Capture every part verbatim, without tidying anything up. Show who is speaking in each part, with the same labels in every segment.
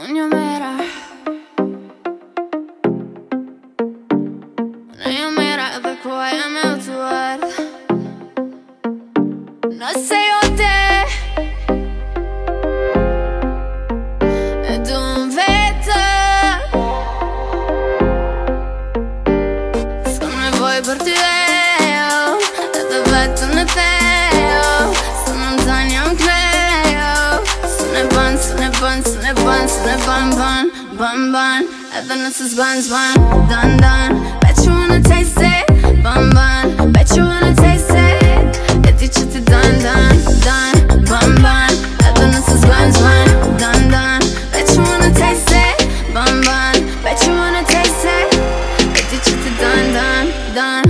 Speaker 1: Unë mera Unë jo mera edhe koha jam e utuar Nëse jo te E du më vete S'kam nevoj për ty e jo Edhe vetën e thejo Së në më zanë jam klejo Së ne ban, së ne ban, së ne ban, së ne ban, ban, ban, ban Edhe nëse s'ban, s'ban, dan, dan Bet you wanna taste it, ban, ban Bet you wanna taste it E di që ti dan, dan, dan, ban, ban Edhe nëse s'ban, s'ban, dan, dan Bet you wanna taste it, ban, ban Bet you wanna taste it E di që ti dan, dan, dan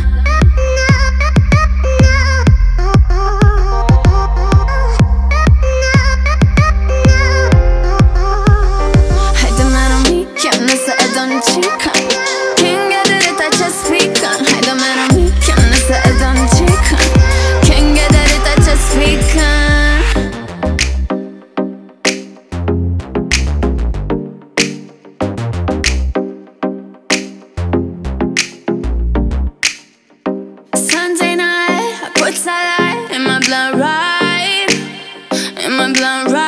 Speaker 1: Can't get it if I just speak on Hajde me rami, kjo nëse e do në qikën Can't get it if I just speak on Sunday night, I put salad in my blood right In my blood right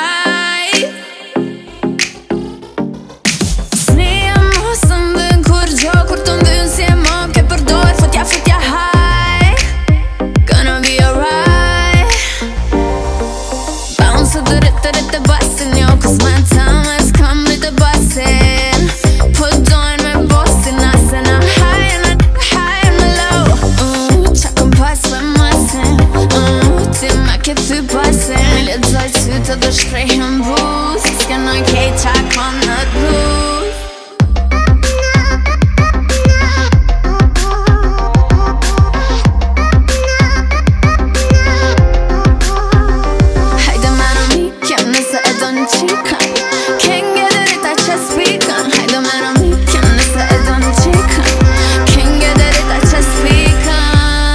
Speaker 1: Të dhe shprejhën bus S'kenoj kej qa kom në blues Hajde me rami, kjo nëse e do në qikën Can't get it if I just speak on Hajde me rami, kjo nëse e do në qikën Can't get it if I just speak on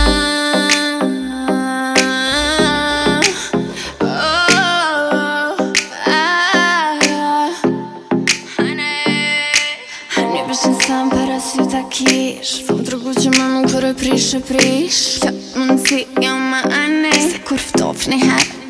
Speaker 1: Beshin sa më para sy ta kish Fëm tregu që më më kërë prish e prish Kjo mundësi jo më anej Se kur ftof një herë